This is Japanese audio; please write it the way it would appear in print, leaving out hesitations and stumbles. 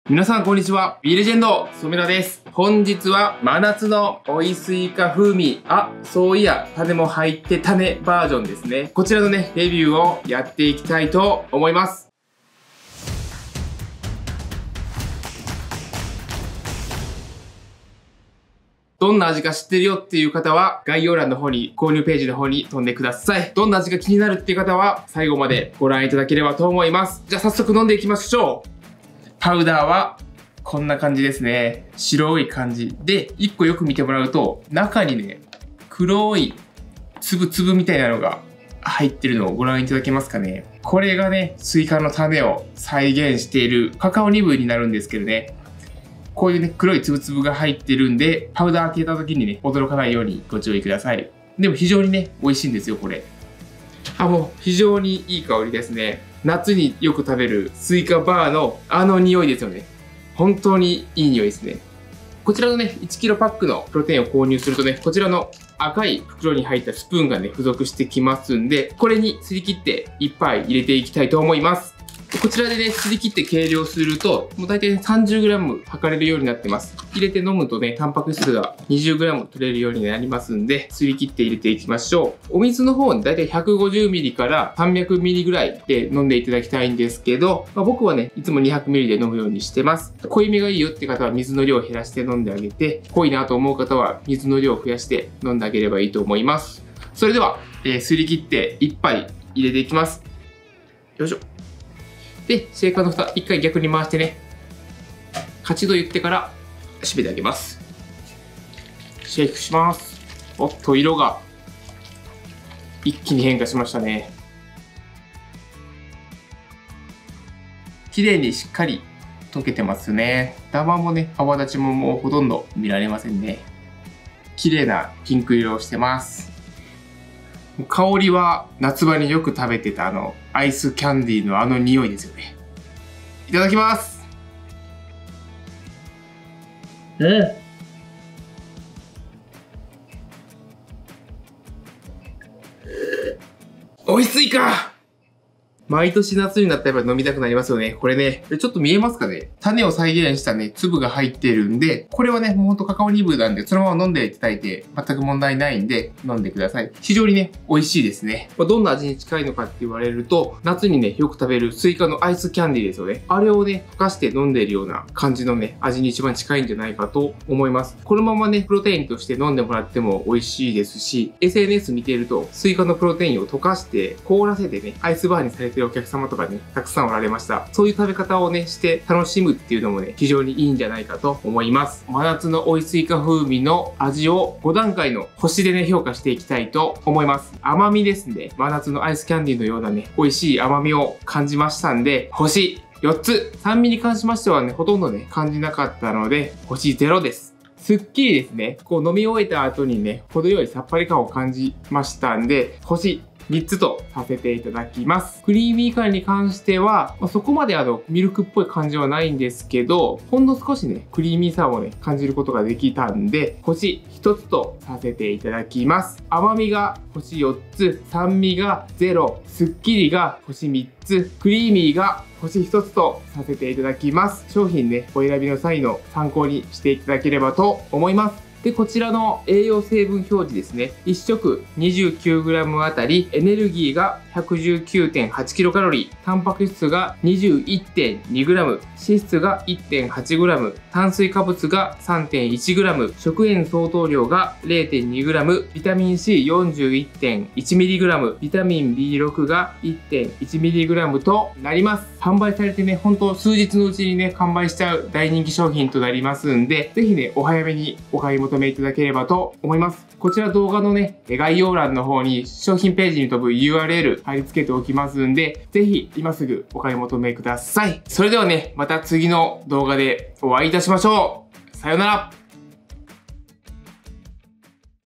皆さんこんにちは。ビーレジェンド、染田です。本日は真夏の追いスイカ風味、そういや、種も入って種バージョンですね。こちらのね、レビューをやっていきたいと思います。どんな味か知ってるよっていう方は、概要欄の方に、購入ページの方に飛んでください。どんな味が気になるっていう方は、最後までご覧いただければと思います。じゃあ早速飲んでいきましょう。パウダーは、こんな感じですね。白い感じ。で、一個よく見てもらうと、中にね、黒い粒みたいなのが入ってるのをご覧いただけますかね。これがね、スイカの種を再現しているカカオニブになるんですけどね。こういうね、黒い粒が入ってるんで、パウダー開けた時にね、驚かないようにご注意ください。でも非常にね、美味しいんですよ、これ。もう非常にいい香りですね。夏によく食べるスイカバーの匂いですよね。本当にいい匂いですね。こちらのね、1kgパックのプロテインを購入するとね、こちらの赤い袋に入ったスプーンがね、付属してきますんで、これにすり切って1杯入れていきたいと思います。こちらでね、すり切って計量すると、もう大体 30g 測れるようになってます。入れて飲むとね、タンパク質が 20g 取れるようになりますんで、すり切って入れていきましょう。お水の方に大体 150ml から 300ml ぐらいで飲んでいただきたいんですけど、僕はね、いつも 200ml で飲むようにしてます。濃いめがいいよって方は水の量を減らして飲んであげて、濃いなと思う方は水の量を増やして飲んであげればいいと思います。それでは、すり切って1杯入れていきます。よいしょ。で、シェーカーの蓋、1回逆に回してね、8度言ってから閉めてあげます。シェイクします。おっと、色が一気に変化しましたね。綺麗にしっかり溶けてますね。ダマもね、泡立ちももうほとんど見られませんね。綺麗なピンク色をしてます。香りは夏場によく食べてたアイスキャンディーの匂いですよね。いただきます。おいしいか。毎年夏になったらやっぱ飲みたくなりますよね。これね、ちょっと見えますかね？種を再現したね、粒が入ってるんで、これはね、もうほんとカカオニブなんで、そのまま飲んでいただいて、全く問題ないんで、飲んでください。非常にね、美味しいですね。どんな味に近いのかって言われると、夏にね、よく食べるスイカのアイスキャンディーですよね。あれをね、溶かして飲んでいるような感じのね、味に一番近いんじゃないかと思います。このままね、プロテインとして飲んでもらっても美味しいですし、SNS 見ていると、スイカのプロテインを溶かして凍らせてね、アイスバーにされてるお客様とかね、たくさんおられました。そういう食べ方をね、して楽しむっていうのもね、非常にいいんじゃないかと思います。真夏の追いスイカ風味の味を5段階の星でね、評価していきたいと思います。甘みですね。真夏のアイスキャンディーのようなね、美味しい甘みを感じましたんで、星4つ。酸味に関しましてはね、ほとんどね、感じなかったので、星0です。すっきりですね。こう飲み終えた後にね、程よいさっぱり感を感じましたんで、星3つとさせていただきます。クリーミー感に関しては、そこまでミルクっぽい感じはないんですけど、ほんの少しね、クリーミーさをね、感じることができたんで、星1つとさせていただきます。甘みが星4つ、酸味が0、すっきりが星3つ、クリーミーが星1つとさせていただきます。商品ね、お選びの際の参考にしていただければと思います。で、こちらの栄養成分表示ですね。1食 29g あたり、エネルギーが 119.8kcal、タンパク質が 21.2g、脂質が 1.8g、炭水化物が 3.1g、食塩相当量が 0.2g、ビタミン C41.1mg、ビタミン B6 が 1.1mg となります。販売されてね、本当数日のうちにね、完売しちゃう大人気商品となりますんで、ぜひね、お早めにお買い求めいただければと思います。こちら動画のね、概要欄の方に商品ページに飛ぶ URL 貼り付けておきますんで、ぜひ今すぐお買い求めください。それではね、また次の動画でお会いいたしましょう。さようなら。